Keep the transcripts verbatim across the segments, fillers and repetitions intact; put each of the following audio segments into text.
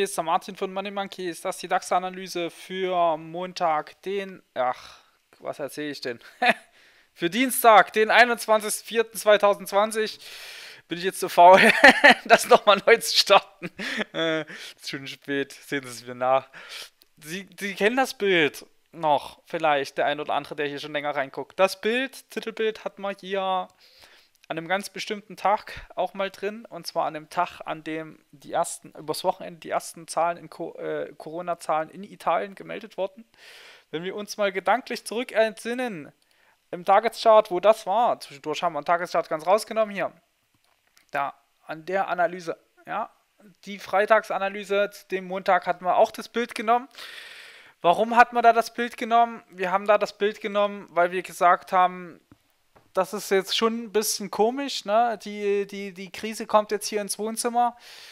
ist der Martin von Money Monkeys. Das ist die DAX-Analyse für Montag, den, ach, was erzähle ich denn? Für Dienstag, den einundzwanzigsten vierten zweitausendzwanzig. Bin ich jetzt zu faul, das nochmal neu zu starten. Äh, ist schon spät, sehen Sie es mir nach. Sie, Sie kennen das Bild noch, vielleicht, der ein oder andere, der hier schon länger reinguckt. Das Bild, Titelbild, hat man hier an einem ganz bestimmten Tag auch mal drin. Und zwar an dem Tag, an dem die ersten, übers Wochenende die ersten Zahlen in Co äh, Corona-Zahlen in Italien gemeldet wurden. Wenn wir uns mal gedanklich zurück entsinnen, im Tageschart, wo das war, zwischendurch haben wir einen Tageschart ganz rausgenommen hier, da, an der Analyse, ja, die Freitagsanalyse, dem Montag hatten wir auch das Bild genommen. Warum hat man da das Bild genommen? Wir haben da das Bild genommen, weil wir gesagt haben, das ist jetzt schon ein bisschen komisch, ne? Die, die, die Krise kommt jetzt hier ins Wohnzimmer,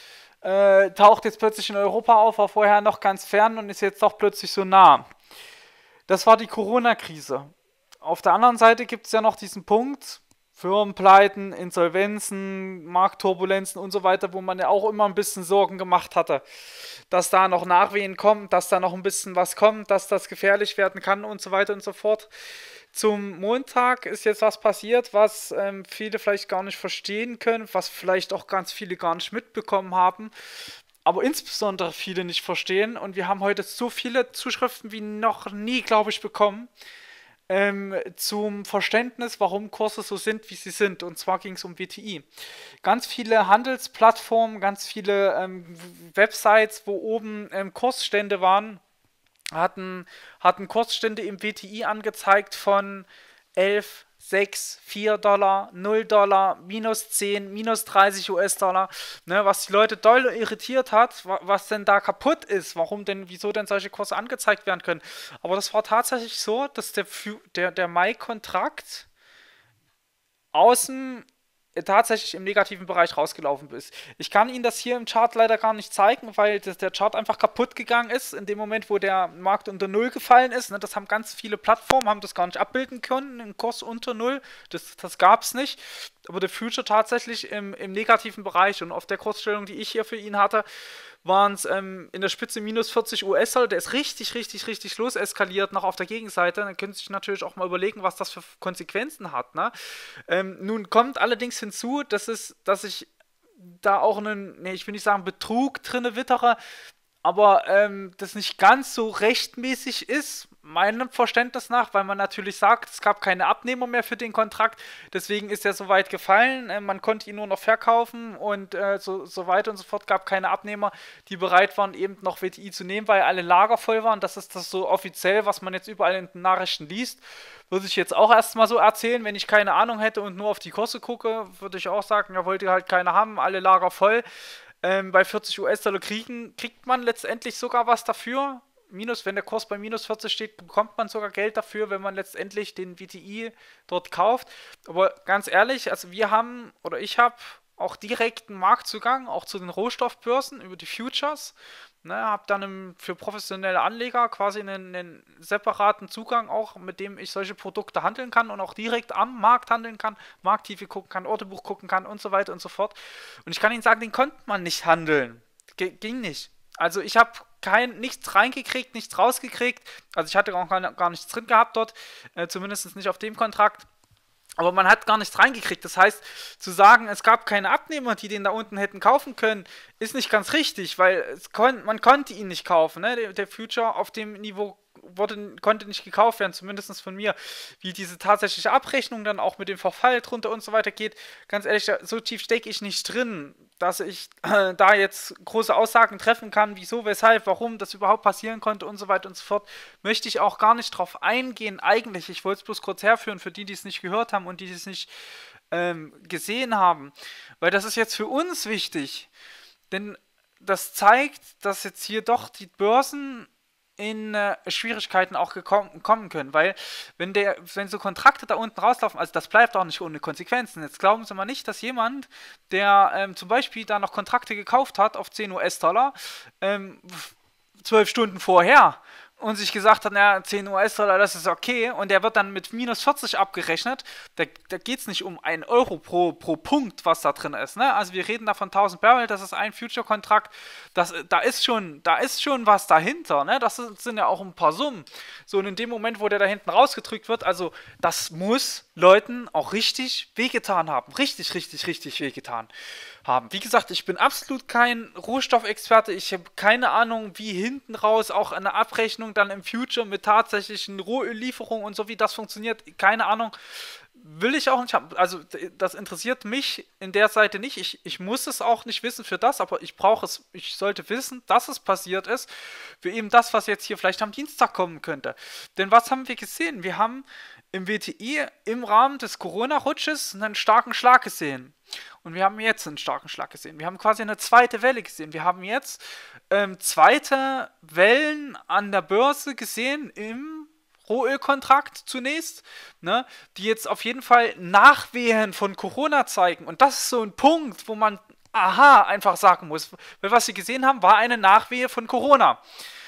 äh, taucht jetzt plötzlich in Europa auf, war vorher noch ganz fern und ist jetzt doch plötzlich so nah. Das war die Corona-Krise. Auf der anderen Seite gibt es ja noch diesen Punkt, Firmenpleiten, Insolvenzen, Marktturbulenzen und so weiter, wo man ja auch immer ein bisschen Sorgen gemacht hatte, dass da noch Nachwehen kommt, dass da noch ein bisschen was kommt, dass das gefährlich werden kann und so weiter und so fort. Zum Montag ist jetzt was passiert, was ähm, viele vielleicht gar nicht verstehen können, was vielleicht auch ganz viele gar nicht mitbekommen haben, aber insbesondere viele nicht verstehen. Und wir haben heute so viele Zuschriften wie noch nie, glaube ich, bekommen, ähm, zum Verständnis, warum Kurse so sind, wie sie sind. Und zwar ging es um W T I. Ganz viele Handelsplattformen, ganz viele ähm, Websites, wo oben ähm, Kursstände waren, hatten, hatten Kursstände im W T I angezeigt von elf, sechs, vier Dollar, null Dollar, minus zehn, minus dreißig U S-Dollar, ne, was die Leute doll irritiert hat, was denn da kaputt ist, warum denn, wieso denn solche Kurse angezeigt werden können. Aber das war tatsächlich so, dass der, der, der Mai-Kontrakt außen tatsächlich im negativen Bereich rausgelaufen ist. Ich kann Ihnen das hier im Chart leider gar nicht zeigen, weil das, der Chart einfach kaputt gegangen ist, in dem Moment, wo der Markt unter Null gefallen ist. Ne, das haben ganz viele Plattformen, haben das gar nicht abbilden können, einen Kurs unter Null. Das, das gab es nicht. Aber der Future tatsächlich im, im negativen Bereich, und auf der Kursstellung, die ich hier für ihn hatte, waren es ähm, in der Spitze minus vierzig U S-Dollar. Der ist richtig, richtig, richtig los eskaliert, noch auf der Gegenseite. Dann können Sie sich natürlich auch mal überlegen, was das für Konsequenzen hat. Ne? Ähm, nun kommt allerdings hinzu, dass, es, dass ich da auch einen, nee, ich will nicht sagen Betrug drinne wittere, aber ähm, das nicht ganz so rechtmäßig ist, meinem Verständnis nach, weil man natürlich sagt, es gab keine Abnehmer mehr für den Kontrakt, deswegen ist er so weit gefallen, äh, man konnte ihn nur noch verkaufen und äh, so, so weiter und so fort, gab keine Abnehmer, die bereit waren, eben noch W T I zu nehmen, weil alle Lager voll waren. Das ist das so offiziell, was man jetzt überall in den Nachrichten liest. Würde ich jetzt auch erstmal so erzählen, wenn ich keine Ahnung hätte und nur auf die Kurse gucke, würde ich auch sagen, ja, wollte halt keiner haben, alle Lager voll. Ähm, bei vierzig U S-Dollar kriegen, kriegt man letztendlich sogar was dafür. Minus, wenn der Kurs bei minus vierzig steht, bekommt man sogar Geld dafür, wenn man letztendlich den W T I dort kauft. Aber ganz ehrlich, also wir haben, oder ich habe auch direkten Marktzugang, auch zu den Rohstoffbörsen über die Futures. Ne, habe dann im, für professionelle Anleger quasi einen, einen separaten Zugang auch, mit dem ich solche Produkte handeln kann und auch direkt am Markt handeln kann, Markttiefe gucken kann, Orderbuch gucken kann und so weiter und so fort. Und ich kann Ihnen sagen, den konnte man nicht handeln. G ging nicht. Also ich habe kein nichts reingekriegt, nichts rausgekriegt. Also ich hatte auch gar, gar nichts drin gehabt dort, äh, zumindest nicht auf dem Kontrakt. Aber man hat gar nichts reingekriegt. Das heißt, zu sagen, es gab keine Abnehmer, die den da unten hätten kaufen können, ist nicht ganz richtig, weil es kon man konnte ihn nicht kaufen. Ne? Der, der Future auf dem Niveau wurde, konnte nicht gekauft werden, zumindest von mir. Wie diese tatsächliche Abrechnung dann auch mit dem Verfall drunter und so weiter geht, ganz ehrlich, so tief stecke ich nicht drin, dass ich äh, da jetzt große Aussagen treffen kann, wieso, weshalb, warum das überhaupt passieren konnte und so weiter und so fort, möchte ich auch gar nicht drauf eingehen eigentlich. Ich wollte es bloß kurz herführen für die, die es nicht gehört haben und die es nicht ähm, gesehen haben, weil das ist jetzt für uns wichtig, denn das zeigt, dass jetzt hier doch die Börsen in äh, Schwierigkeiten auch kommen können, weil wenn der, wenn so Kontrakte da unten rauslaufen, also das bleibt auch nicht ohne Konsequenzen. Jetzt glauben Sie mal nicht, dass jemand, der ähm, zum Beispiel da noch Kontrakte gekauft hat auf zehn U S-Dollar, ähm, zwölf Stunden vorher und sich gesagt hat, naja, zehn U S-Dollar, das ist okay, und der wird dann mit minus vierzig abgerechnet, da, da geht es nicht um einen Euro pro, pro Punkt, was da drin ist, ne? Also wir reden da von tausend Barrel, das ist ein Future-Kontrakt, das, da ist schon, da ist schon was dahinter, ne? Das sind, sind ja auch ein paar Summen. So, und in dem Moment, wo der da hinten rausgedrückt wird, also das muss Leuten auch richtig wehgetan haben, richtig, richtig, richtig wehgetan haben. Wie gesagt, ich bin absolut kein Rohstoffexperte, ich habe keine Ahnung, wie hinten raus auch eine Abrechnung dann im Future mit tatsächlichen Rohöllieferungen und so, wie das funktioniert, keine Ahnung, will ich auch nicht haben. Also das interessiert mich in der Seite nicht, ich, ich muss es auch nicht wissen für das, aber ich brauche es, ich sollte wissen, dass es passiert ist, für eben das, was jetzt hier vielleicht am Dienstag kommen könnte. Denn was haben wir gesehen? Wir haben im W T I im Rahmen des Corona-Rutsches einen starken Schlag gesehen. Und wir haben jetzt einen starken Schlag gesehen. Wir haben quasi eine zweite Welle gesehen. Wir haben jetzt ähm, zweite Wellen an der Börse gesehen im Rohölkontrakt zunächst, ne, die jetzt auf jeden Fall Nachwehen von Corona zeigen. Und das ist so ein Punkt, wo man aha einfach sagen muss. Weil was sie gesehen haben, war eine Nachwehe von Corona.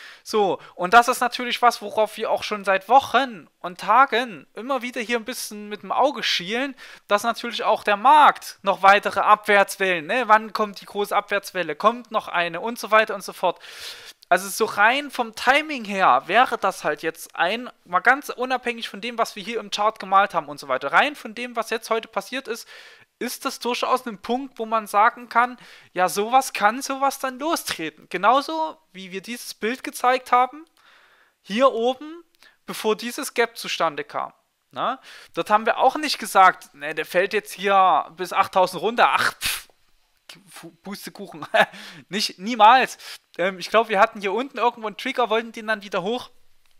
So, und das ist natürlich was, worauf wir auch schon seit Wochen und Tagen immer wieder hier ein bisschen mit dem Auge schielen, dass natürlich auch der Markt noch weitere Abwärtswellen, ne? Wann kommt die große Abwärtswelle, kommt noch eine und so weiter und so fort. Also so rein vom Timing her wäre das halt jetzt ein, mal ganz unabhängig von dem, was wir hier im Chart gemalt haben und so weiter, rein von dem, was jetzt heute passiert ist, ist das durchaus ein Punkt, wo man sagen kann, ja, sowas kann sowas dann lostreten. Genauso, wie wir dieses Bild gezeigt haben, hier oben, bevor dieses Gap zustande kam. Na? Dort haben wir auch nicht gesagt, ne, der fällt jetzt hier bis achttausend runter, ach, pff, Pustekuchen. nicht, niemals. Ähm, ich glaube, wir hatten hier unten irgendwo einen Trigger, wollten den dann wieder hoch.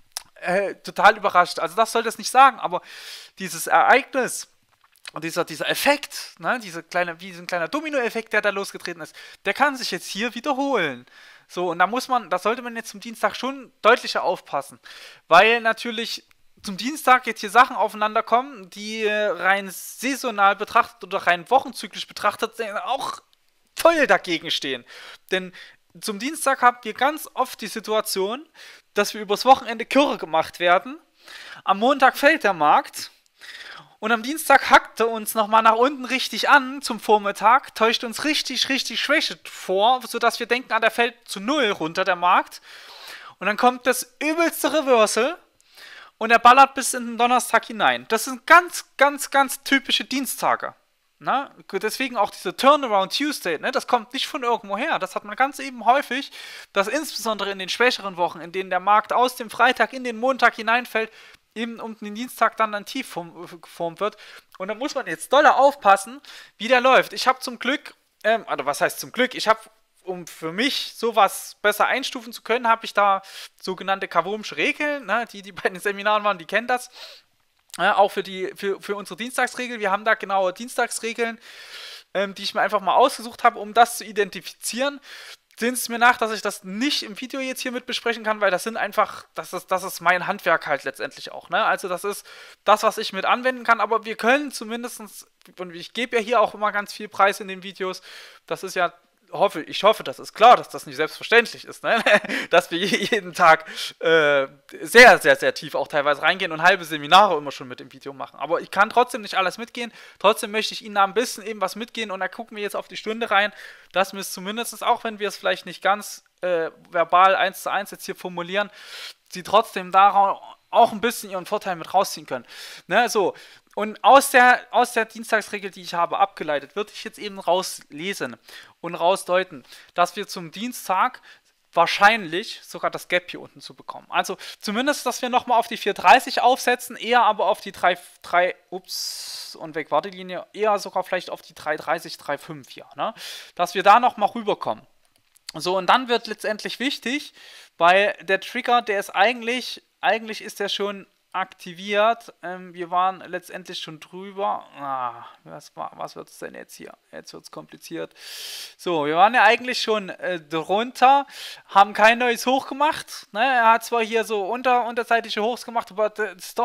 Äh, total überrascht. Also das soll das nicht sagen, aber dieses Ereignis, und dieser, dieser Effekt, ne, diese kleine, wie so ein kleiner Domino-Effekt, der da losgetreten ist, der kann sich jetzt hier wiederholen. So, und da muss man, da sollte man jetzt zum Dienstag schon deutlicher aufpassen. Weil natürlich zum Dienstag jetzt hier Sachen aufeinander kommen, die rein saisonal betrachtet oder rein wochenzyklisch betrachtet auch voll dagegen stehen. Denn zum Dienstag haben wir ganz oft die Situation, dass wir übers Wochenende Kürre gemacht werden. Am Montag fällt der Markt. Und am Dienstag hackt er uns nochmal nach unten richtig an zum Vormittag, täuscht uns richtig, richtig Schwäche vor, sodass wir denken, ah, der fällt zu null runter, der Markt. Und dann kommt das übelste Reversal und er ballert bis in den Donnerstag hinein. Das sind ganz, ganz, ganz typische Dienstage. Na? Deswegen auch diese Turnaround Tuesday, ne? Das kommt nicht von irgendwo her. Das hat man ganz eben häufig, dass insbesondere in den schwächeren Wochen, in denen der Markt aus dem Freitag in den Montag hineinfällt, eben um den Dienstag dann ein Tief geformt wird. Und da muss man jetzt doller aufpassen, wie der läuft. Ich habe zum Glück, ähm, also was heißt zum Glück, ich habe, um für mich sowas besser einstufen zu können, habe ich da sogenannte Kavomsche Regeln, ne? Die, die bei den Seminaren waren, die kennen das. Ja, auch für, die, für, für unsere Dienstagsregeln. Wir haben da genaue Dienstagsregeln, ähm, die ich mir einfach mal ausgesucht habe, um das zu identifizieren. Sehen Sie es mir nach, dass ich das nicht im Video jetzt hier mit besprechen kann, weil das sind einfach, das ist, das ist mein Handwerk halt letztendlich auch, ne? Also das ist das, was ich mit anwenden kann, aber wir können zumindestens, und ich gebe ja hier auch immer ganz viel Preis in den Videos, das ist ja, hoffe, ich hoffe, das ist klar, dass das nicht selbstverständlich ist, ne? Dass wir jeden Tag äh, sehr, sehr, sehr tief auch teilweise reingehen und halbe Seminare immer schon mit dem Video machen. Aber ich kann trotzdem nicht alles mitgehen, trotzdem möchte ich Ihnen da ein bisschen eben was mitgehen und da gucken wir jetzt auf die Stunde rein, dass wir es zumindest, auch wenn wir es vielleicht nicht ganz äh, verbal eins zu eins jetzt hier formulieren, Sie trotzdem daraus auch ein bisschen Ihren Vorteil mit rausziehen können. Ne, so. Und aus der, aus der Dienstagsregel, die ich habe, abgeleitet, würde ich jetzt eben rauslesen und rausdeuten, dass wir zum Dienstag wahrscheinlich sogar das Gap hier unten zu bekommen. Also zumindest, dass wir nochmal auf die vier dreißig aufsetzen, eher aber auf die drei, drei, ups, und weg war die Linie, eher sogar vielleicht auf die drei dreißig, drei fünf hier, ne? Dass wir da nochmal rüberkommen. So, und dann wird letztendlich wichtig, weil der Trigger, der ist eigentlich, eigentlich ist der schon aktiviert. Ähm, wir waren letztendlich schon drüber. Ah, was, was wird es denn jetzt hier? Jetzt wird es kompliziert. So, wir waren ja eigentlich schon äh, drunter, haben kein neues Hoch gemacht. Ne? Er hat zwar hier so unter, unterseitige Hochs gemacht, aber das ist doch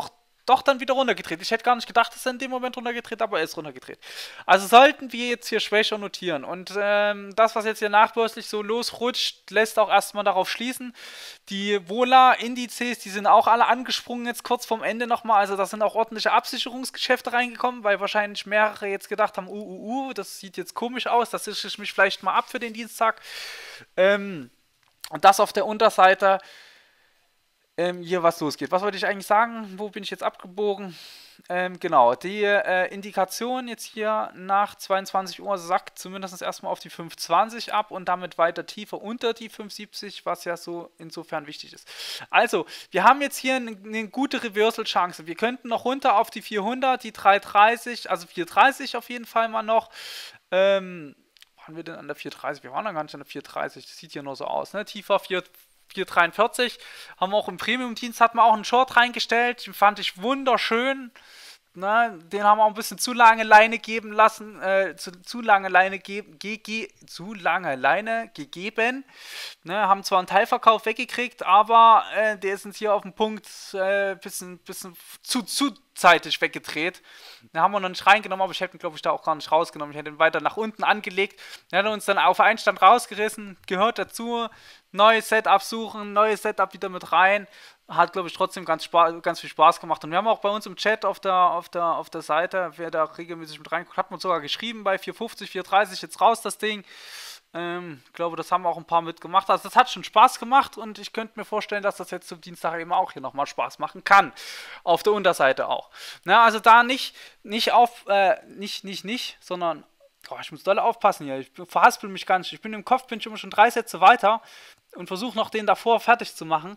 doch dann wieder runtergedreht. Ich hätte gar nicht gedacht, dass er in dem Moment runtergedreht, aber er ist runtergedreht. Also sollten wir jetzt hier schwächer notieren. Und ähm, das, was jetzt hier nachbörslich so losrutscht, lässt auch erstmal darauf schließen. Die Vola-Indizes, die sind auch alle angesprungen jetzt kurz vorm Ende nochmal. Also da sind auch ordentliche Absicherungsgeschäfte reingekommen, weil wahrscheinlich mehrere jetzt gedacht haben, uh, uh, uh, das sieht jetzt komisch aus, das sichere ich mich vielleicht mal ab für den Dienstag. Ähm, und das auf der Unterseite. Ähm, hier was losgeht. Was wollte ich eigentlich sagen? Wo bin ich jetzt abgebogen? Ähm, genau, die äh, Indikation jetzt hier nach zweiundzwanzig Uhr sackt zumindest erstmal auf die fünf zwanzig ab und damit weiter tiefer unter die fünf siebzig, was ja so insofern wichtig ist. Also, wir haben jetzt hier eine, eine gute Reversal-Chance. Wir könnten noch runter auf die vierhundert, die drei dreißig, also vier dreißig auf jeden Fall mal noch. Ähm, waren wir denn an der vier dreißig? Wir waren dann gar nicht an der vier dreißig, das sieht hier nur so aus, ne? Tiefer vier dreiundvierzig, haben wir auch im Premium-Dienst, hat man auch einen Short reingestellt, den fand ich wunderschön, ne? Den haben wir auch ein bisschen zu lange Leine geben lassen, äh, zu, zu lange Leine geben, ge, ge, zu lange Leine gegeben, ne? Haben zwar einen Teilverkauf weggekriegt, aber äh, der ist uns hier auf dem Punkt äh, bisschen, bisschen zu, zu zeitig weggedreht. Den haben wir noch nicht reingenommen, aber ich hätte ihn, glaube ich, da auch gar nicht rausgenommen. Ich hätte ihn weiter nach unten angelegt. Der hat uns dann auf Einstand rausgerissen, gehört dazu. Neues Setup suchen, neues Setup wieder mit rein. Hat, glaube ich, trotzdem ganz, ganz viel Spaß gemacht. Und wir haben auch bei uns im Chat auf der, auf der, auf der Seite, wer da regelmäßig mit reinguckt, hat man sogar geschrieben, bei vier fünfzig, vier dreißig jetzt raus das Ding. Ähm, ich glaube, das haben auch ein paar mitgemacht. Also das hat schon Spaß gemacht und ich könnte mir vorstellen, dass das jetzt zum Dienstag eben auch hier nochmal Spaß machen kann. Auf der Unterseite auch. Na, also da nicht, nicht auf, äh, nicht, nicht, nicht, sondern, oh, ich muss doll aufpassen hier. Ich verhaspel mich ganz. Ich bin im Kopf, bin schon drei Sätze weiter und versuche noch den davor fertig zu machen.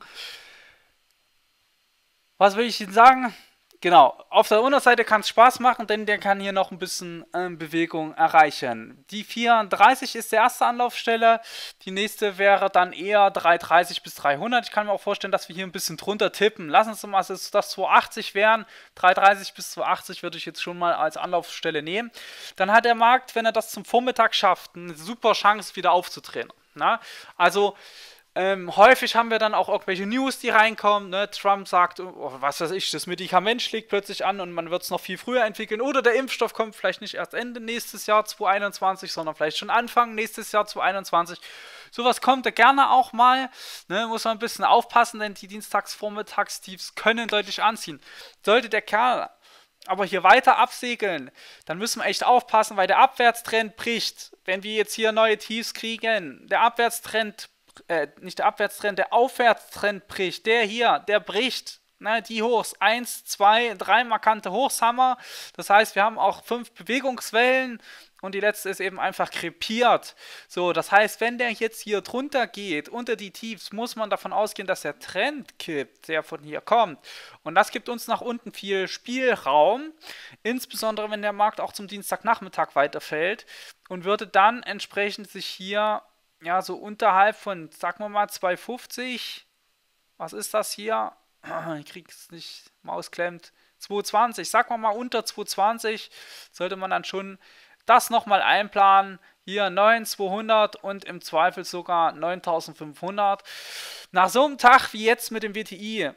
Was will ich Ihnen sagen? Genau, auf der Unterseite kann es Spaß machen, denn der kann hier noch ein bisschen äh, Bewegung erreichen. Die vierunddreißig ist die erste Anlaufstelle, die nächste wäre dann eher drei dreißig bis dreihundert. Ich kann mir auch vorstellen, dass wir hier ein bisschen drunter tippen. Lassen Sie mal, dass es das zweihundertachtzig wären. drei dreißig bis zweihundertachtzig würde ich jetzt schon mal als Anlaufstelle nehmen. Dann hat der Markt, wenn er das zum Vormittag schafft, eine super Chance wieder aufzudrehen. Na? Also Ähm, häufig haben wir dann auch irgendwelche News, die reinkommen. Ne? Trump sagt, oh, was weiß ich, das Medikament schlägt plötzlich an und man wird es noch viel früher entwickeln. Oder der Impfstoff kommt vielleicht nicht erst Ende nächstes Jahr zweitausendeinundzwanzig, sondern vielleicht schon Anfang nächstes Jahr zweitausendeinundzwanzig. Sowas kommt da gerne auch mal. Ne? Muss man ein bisschen aufpassen, denn die Dienstags-Vormittags-Tiefs können deutlich anziehen. Sollte der Kerl aber hier weiter absegeln, dann müssen wir echt aufpassen, weil der Abwärtstrend bricht. Wenn wir jetzt hier neue Tiefs kriegen, der Abwärtstrend Äh, nicht der Abwärtstrend, der Aufwärtstrend bricht, der hier, der bricht, ne, die Hochs, eins, zwei, drei markante Hochs haben wir, das heißt, wir haben auch fünf Bewegungswellen und die letzte ist eben einfach krepiert, so, das heißt, wenn der jetzt hier drunter geht, unter die Tiefs, muss man davon ausgehen, dass der Trend kippt, der von hier kommt und das gibt uns nach unten viel Spielraum, insbesondere wenn der Markt auch zum Dienstagnachmittag weiterfällt und würde dann entsprechend sich hier ja, so unterhalb von, sagen wir mal, zwei fünfzig. Was ist das hier? Ich krieg's nicht, Maus klemmt. zwei zwanzig, sagen wir mal unter zwei zwanzig, sollte man dann schon das nochmal einplanen. Hier neuntausendzweihundert und im Zweifel sogar neuntausendfünfhundert. Nach so einem Tag wie jetzt mit dem W T I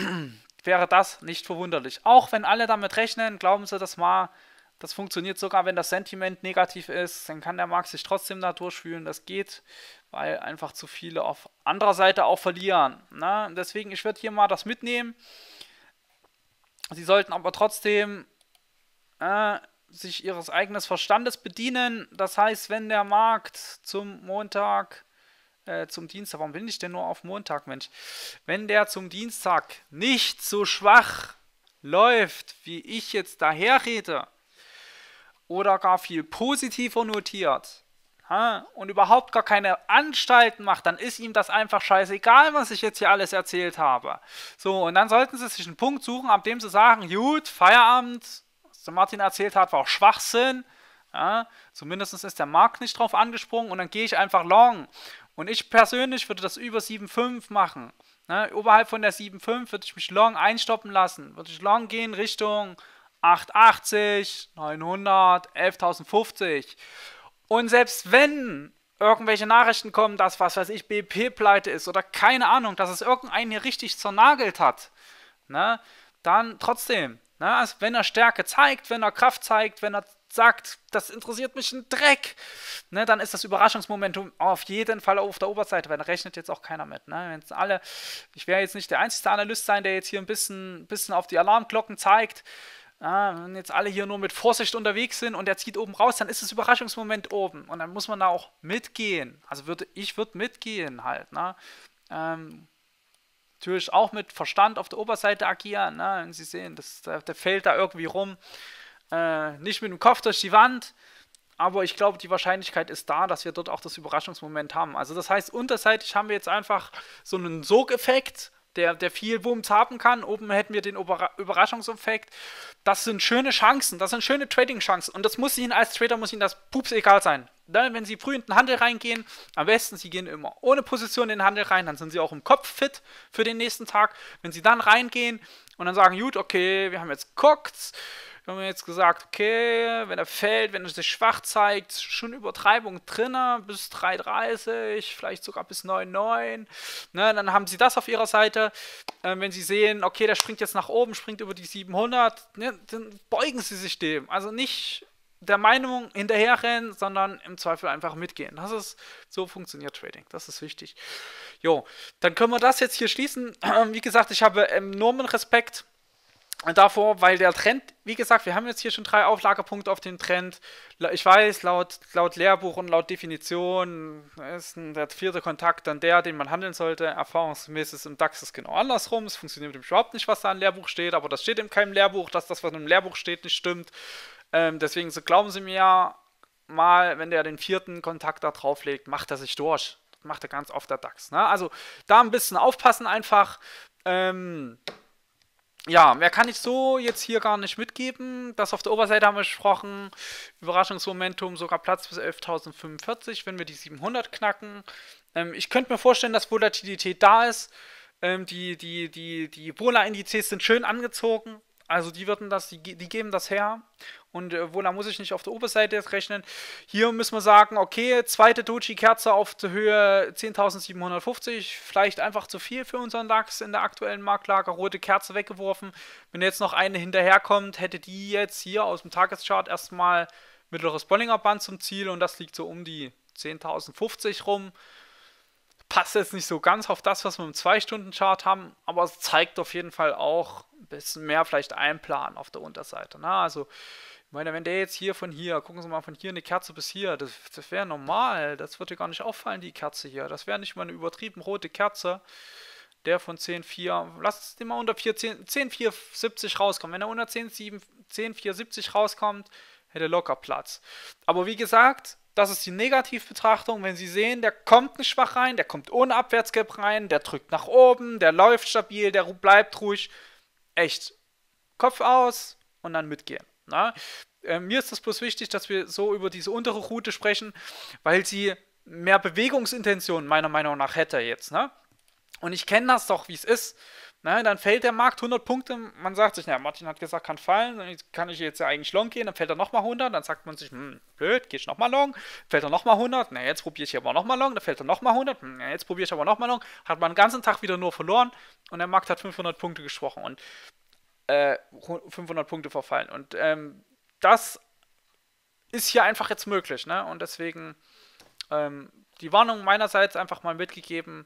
wäre das nicht verwunderlich. Auch wenn alle damit rechnen, glauben Sie das mal, das funktioniert sogar, wenn das Sentiment negativ ist, dann kann der Markt sich trotzdem da durchfühlen. Das geht, weil einfach zu viele auf anderer Seite auch verlieren. Ne? Deswegen, ich würde hier mal das mitnehmen. Sie sollten aber trotzdem äh, sich ihres eigenen Verstandes bedienen. Das heißt, wenn der Markt zum Montag, äh, zum Dienstag, warum bin ich denn nur auf Montag, Mensch? Wenn der zum Dienstag nicht so schwach läuft, wie ich jetzt daher rede, oder gar viel positiver notiert ha, und überhaupt gar keine Anstalten macht, dann ist ihm das einfach scheißegal, was ich jetzt hier alles erzählt habe. So, und dann sollten Sie sich einen Punkt suchen, ab dem Sie sagen, gut, Feierabend, was der Martin erzählt hat, war auch Schwachsinn, ja, zumindest ist der Markt nicht drauf angesprungen und dann gehe ich einfach long. Und ich persönlich würde das über sieben Komma fünf machen. Ne, oberhalb von der sieben Komma fünf würde ich mich long einstoppen lassen, würde ich long gehen Richtung achthundertachtzig, neunhundert, elftausendfünfzig. Und selbst wenn irgendwelche Nachrichten kommen, dass, was weiß ich, B P pleite ist oder keine Ahnung, dass es irgendeinen hier richtig zernagelt hat, ne, dann trotzdem, ne? Also wenn er Stärke zeigt, wenn er Kraft zeigt, wenn er sagt, das interessiert mich ein Dreck, ne, dann ist das Überraschungsmomentum auf jeden Fall auf der Oberseite, weil da rechnet jetzt auch keiner mit. Ne? Wenn alle, ich werde jetzt nicht der einzige Analyst sein, der jetzt hier ein bisschen, bisschen auf die Alarmglocken zeigt. Ja, wenn jetzt alle hier nur mit Vorsicht unterwegs sind und der zieht oben raus, dann ist das Überraschungsmoment oben und dann muss man da auch mitgehen. Also würde ich würde mitgehen halt. Ne? Ähm, natürlich auch mit Verstand auf der Oberseite agieren. Ne? Wenn Sie sehen, das, der, der fällt da irgendwie rum. Äh, nicht mit dem Kopf durch die Wand, aber ich glaube, die Wahrscheinlichkeit ist da, dass wir dort auch das Überraschungsmoment haben. Also das heißt, unterseitig haben wir jetzt einfach so einen Sogeffekt, der, der viel Wumms haben kann. Oben hätten wir den Überra Überraschungseffekt. Das sind schöne Chancen, das sind schöne Trading-Chancen. Und das muss Ihnen als Trader, muss Ihnen das pups egal sein. Ne? Wenn Sie früh in den Handel reingehen, am besten, Sie gehen immer ohne Position in den Handel rein, dann sind Sie auch im Kopf fit für den nächsten Tag. Wenn Sie dann reingehen und dann sagen, gut, okay, wir haben jetzt geguckt, wir haben jetzt gesagt, okay, wenn er fällt, wenn er sich schwach zeigt, schon Übertreibung drin, bis drei dreißig, vielleicht sogar bis neun neun. Ne, dann haben sie das auf ihrer Seite. Ähm, wenn sie sehen, okay, der springt jetzt nach oben, springt über die siebenhundert, ne, dann beugen sie sich dem. Also nicht der Meinung hinterherrennen, sondern im Zweifel einfach mitgehen. Das ist, so funktioniert Trading. Das ist wichtig. Jo, dann können wir das jetzt hier schließen. Wie gesagt, ich habe enormen Respekt davor, weil der Trend, wie gesagt, wir haben jetzt hier schon drei Auflagepunkte auf den Trend. Ich weiß, laut, laut Lehrbuch und laut Definition ist der vierte Kontakt dann der, den man handeln sollte. Erfahrungsgemäß ist im DAX ist genau andersrum. Es funktioniert überhaupt nicht, was da im Lehrbuch steht, aber das steht in keinem Lehrbuch, dass das, was im Lehrbuch steht, nicht stimmt. Ähm, deswegen so glauben Sie mir mal, wenn der den vierten Kontakt da drauflegt, macht er sich durch. Das macht er ganz oft der DAX. Ne? Also da ein bisschen aufpassen einfach. Ähm... Ja, mehr kann ich so jetzt hier gar nicht mitgeben. Das auf der Oberseite haben wir gesprochen. Überraschungsmomentum sogar Platz bis elftausendfünfundvierzig, wenn wir die siebenhundert knacken. Ähm, ich könnte mir vorstellen, dass Volatilität da ist. Ähm, die die, die, die Vola-Indizes sind schön angezogen. Also die würden das, die, die geben das her. Und äh, Vola muss ich nicht auf der Oberseite jetzt rechnen. Hier müssen wir sagen, okay, zweite Doji-Kerze auf der Höhe zehntausendsiebenhundertfünfzig. Vielleicht einfach zu viel für unseren DAX in der aktuellen Marktlage. Rote Kerze weggeworfen. Wenn jetzt noch eine hinterherkommt, hätte die jetzt hier aus dem Tageschart erstmal mittleres Bollinger Band zum Ziel. Und das liegt so um die zehntausendfünfzig rum. Passt jetzt nicht so ganz auf das, was wir im zwei Stunden Chart haben, aber es zeigt auf jeden Fall auch ein bisschen mehr vielleicht Einplan auf der Unterseite. Ne? Also, ich meine, wenn der jetzt hier von hier, gucken Sie mal, von hier eine Kerze bis hier, das, das wäre normal, das würde gar nicht auffallen, die Kerze hier. Das wäre nicht mal eine übertrieben rote Kerze. Der von zehn Komma vier, lasst es den mal unter zehn Komma vier siebzig rauskommen. Wenn er unter zehn Komma vier siebzig rauskommt, hätte er locker Platz. Aber wie gesagt, das ist die Negativbetrachtung. Wenn Sie sehen, der kommt nicht schwach rein, der kommt ohne Abwärtsgap rein, der drückt nach oben, der läuft stabil, der bleibt ruhig. Echt. Kopf aus und dann mitgehen. Na? Äh, mir ist das bloß wichtig, dass wir so über diese untere Route sprechen, weil sie mehr Bewegungsintention meiner Meinung nach hätte jetzt. Ne? Und ich kenne das doch, wie es ist. Ne, dann fällt der Markt hundert Punkte, man sagt sich, naja, Martin hat gesagt, kann fallen, dann kann ich jetzt ja eigentlich long gehen, dann fällt er nochmal hundert, dann sagt man sich, hm, blöd, geh ich nochmal long, fällt er nochmal hundert, na jetzt probiere ich aber nochmal long, dann fällt er nochmal hundert, hm, na jetzt probiere ich aber nochmal long, hat man den ganzen Tag wieder nur verloren und der Markt hat fünfhundert Punkte gesprochen und äh, fünfhundert Punkte verfallen und ähm, das ist hier einfach jetzt möglich, ne, und deswegen ähm, die Warnung meinerseits einfach mal mitgegeben,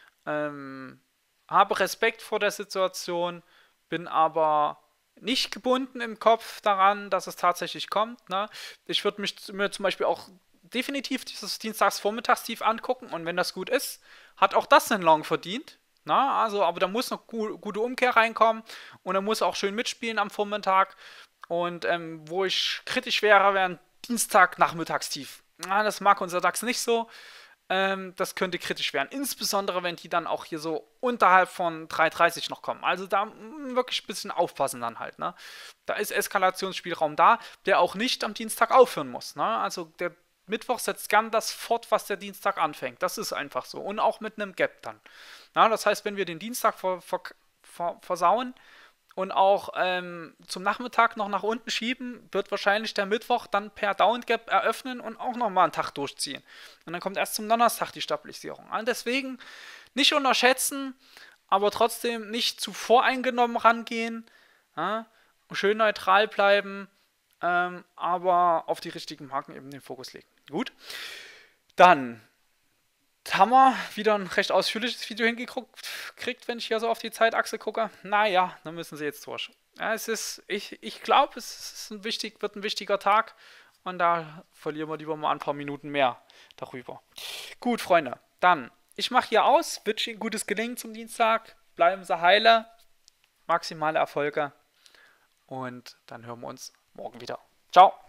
ähm, habe Respekt vor der Situation, bin aber nicht gebunden im Kopf daran, dass es tatsächlich kommt. Ne? Ich würde mich mir zum Beispiel auch definitiv dieses Dienstagsvormittagstief angucken und wenn das gut ist, hat auch das einen Long verdient. Ne? Also, aber da muss noch gu gute Umkehr reinkommen und er muss auch schön mitspielen am Vormittag. Und ähm, wo ich kritisch wäre, wäre ein Dienstagnachmittagstief. Na, das mag unser DAX nicht so. Das könnte kritisch werden, insbesondere wenn die dann auch hier so unterhalb von drei dreißig noch kommen. Also da wirklich ein bisschen aufpassen dann halt. Ne? Da ist Eskalationsspielraum da, der auch nicht am Dienstag aufhören muss. Ne? Also der Mittwoch setzt gern das fort, was der Dienstag anfängt. Das ist einfach so. Und auch mit einem Gap dann. Ja, das heißt, wenn wir den Dienstag ver ver ver versauen, und auch ähm, zum Nachmittag noch nach unten schieben, wird wahrscheinlich der Mittwoch dann per Down Gap eröffnen und auch nochmal einen Tag durchziehen. Und dann kommt erst zum Donnerstag die Stabilisierung. Und deswegen nicht unterschätzen, aber trotzdem nicht zu voreingenommen rangehen. Ja? Schön neutral bleiben, ähm, aber auf die richtigen Marken eben den Fokus legen. Gut. Dann haben wir wieder ein recht ausführliches Video hingekriegt, wenn ich hier so auf die Zeitachse gucke. Naja, dann müssen sie jetzt durch. Ja, es ist, ich, ich glaube, es ist ein wichtig, wird ein wichtiger Tag und da verlieren wir lieber mal ein paar Minuten mehr darüber. Gut, Freunde, dann, ich mache hier aus, wünsche Ihnen gutes Gelingen zum Dienstag, bleiben Sie heile, maximale Erfolge und dann hören wir uns morgen wieder. Ciao!